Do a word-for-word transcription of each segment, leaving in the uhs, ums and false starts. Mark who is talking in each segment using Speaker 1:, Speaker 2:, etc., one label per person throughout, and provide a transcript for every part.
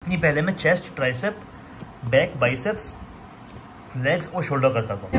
Speaker 1: नहीं, पहले मैं chest, tricep, back, biceps, legs और शोल्डर करता था।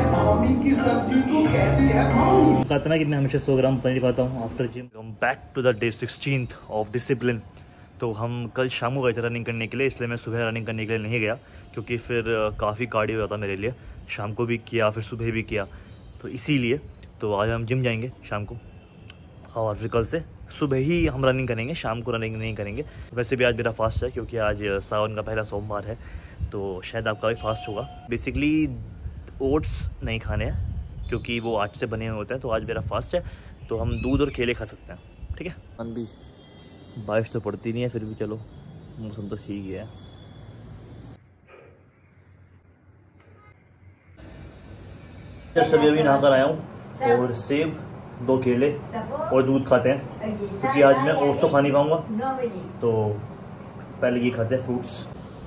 Speaker 1: कहता ना कि मैं हमेशा सौ ग्राम पनीर खाता हूँ after gym. Back to the day sixteenth of discipline. तो हम कल शाम को गए थे रनिंग करने के लिए, इसलिए मैं सुबह रनिंग करने के लिए नहीं गया क्योंकि फिर काफ़ी कार्डियो हो जाता मेरे लिए। शाम को भी किया, फिर सुबह भी किया, तो इसीलिए तो आज हम जिम जाएंगे शाम को, और फिर कल से सुबह ही हम रनिंग करेंगे, शाम को रनिंग नहीं करेंगे। वैसे भी आज मेरा फास्ट है क्योंकि आज सावन का पहला सोमवार है, तो शायद आपका भी फास्ट होगा। बेसिकली ओट्स नहीं खाने हैं क्योंकि वो आटे से बने हुए होते हैं, तो आज मेरा फास्ट है, तो हम दूध और केले खा सकते हैं, ठीक है। मंदी बारिश तो पड़ती नहीं है, फिर भी चलो मौसम तो ठीक ही है। सभी अभी नहा कर आया हूँ और सेब, दो केले और दूध खाते हैं क्योंकि आज मैं ओट्स तो खा नहीं पाऊँगा, तो पहले ये खाते हैं फ्रूट्स।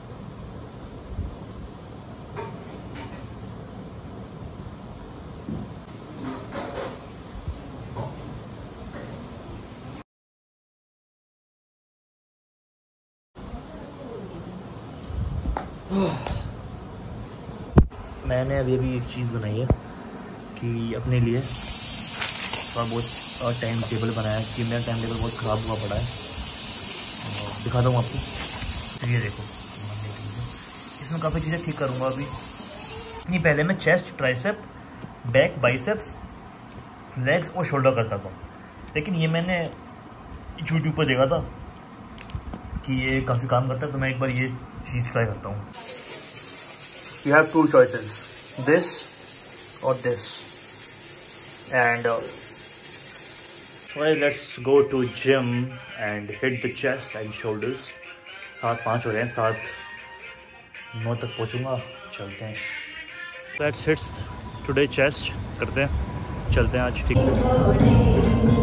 Speaker 1: मैंने अभी अभी एक चीज़ बनाई है कि अपने लिए थोड़ा बहुत टाइम टेबल बनाया है कि मेरा टाइम टेबल बहुत ख़राब हुआ पड़ा है। दिखाता हूँ आपको, ये देखो, इसमें काफ़ी चीज़ें ठीक करूँगा अभी। नहीं, पहले मैं chest, tricep, back, biceps, legs और शोल्डर करता था, लेकिन ये मैंने यूट्यूब पर देखा था कि ये काफ़ी काम करता है, तो मैं एक बार ये चीज़ ट्राई करता हूँ। You have two choices, this or this, and uh, well, let's go to gym and hit the chest and shoulders. सात पाँच हो रहे हैं, सात नौ तक पहुँचूँगा, चलते हैं। Let's hit today chest करते हैं, चलते हैं आज, ठीक।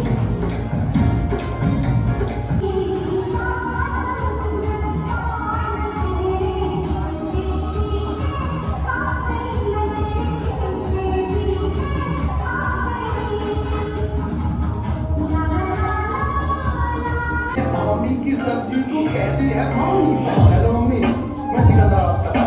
Speaker 2: की सब्जी को कहती है मम्मी। हेलो मम्मी, मैं सिकंदर आपका।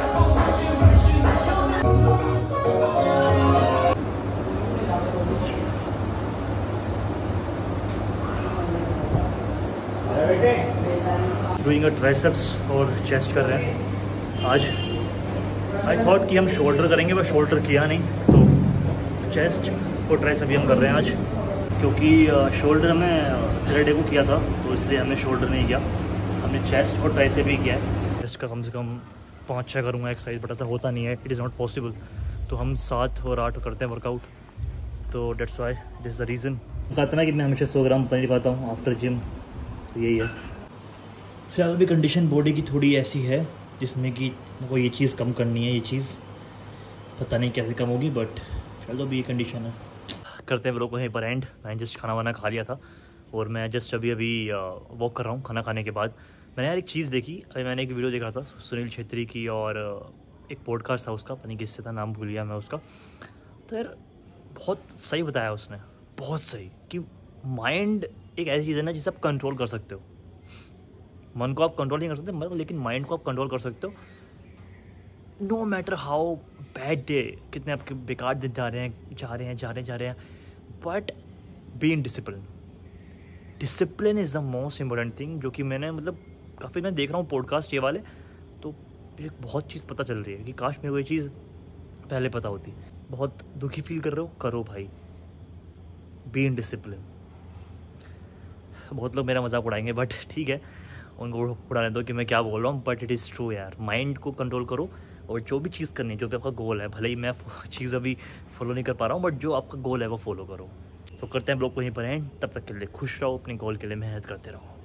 Speaker 1: डूइंग अ ट्राइसेप्स और चेस्ट कर रहे हैं आज। आई थॉट कि हम शोल्डर करेंगे, बस शोल्डर किया नहीं, तो चेस्ट और ट्राइसेप भी हम कर रहे हैं आज, क्योंकि शोल्डर हमने सैटरडे को किया था, तो इसलिए हमने शोल्डर नहीं किया, हमने चेस्ट और ट्राइसेप भी किया है। चेस्ट का कम से कम पाँच छः करूँगा एक्सरसाइज, बट ऐसा होता नहीं है, इट इज़ नॉट पॉसिबल। तो हम सात और आठ करते हैं वर्कआउट, तो that's why, this is the reason. कहता ना कि मैं हमेशा सौ ग्राम पनीर खाता हूँ आफ्टर जिम, तो यही है। फिर अभी कंडीशन बॉडी की थोड़ी ऐसी है जिसमें कि वो ये चीज़ कम करनी है, ये चीज़ पता नहीं कैसे कम होगी, बट चलो अभी ये कंडीशन है। करते हैं लोग वहीं पर एंड। मैंने जस्ट खाना वाना खा लिया था और मैं जस्ट अभी अभी वॉक कर रहा हूँ खाना खाने के बाद। मैंने यार एक चीज़ देखी, अभी मैंने एक वीडियो देख रहा था सुनील छेत्री की, और एक पॉडकास्ट था उसका, पता नहीं किससे था, नाम भूल गया मैं उसका। तो यार बहुत सही बताया उसने, बहुत सही, कि माइंड एक ऐसी चीज़ है ना जिसे आप कंट्रोल कर सकते हो। मन को आप कंट्रोल नहीं कर सकते, लेकिन माइंड को आप कंट्रोल कर सकते हो। No matter how bad day, कितने आपके बेकार दिन जा रहे हैं जा रहे हैं जा रहे हैं जा रहे हैं but be in discipline. Discipline is the most important thing, जो कि मैंने मतलब काफ़ी मैं देख रहा हूँ पॉडकास्ट ये वाले, तो मुझे बहुत चीज़ पता चल रही है कि काश मेरे को ये चीज़ पहले पता होती। बहुत दुखी फील कर रहे हो, करो भाई, बी इन डिसिप्लिन। बहुत लोग मेरा मजाक उड़ाएंगे, बट ठीक है, उनको उड़ाने दो कि मैं क्या बोल रहा हूँ, बट इट इज़ ट्रू यार। माइंड को कंट्रोल करो, और जो भी चीज़ करनी है, जो भी आपका गोल है, भले ही मैं चीज़ अभी फॉलो नहीं कर पा रहा हूँ, बट जो आपका गोल है वो फॉलो करो। तो करते हैं ब्लॉग को यहीं पर एंड। तब तक के लिए खुश रहो, अपने गोल के लिए मेहनत करते रहो।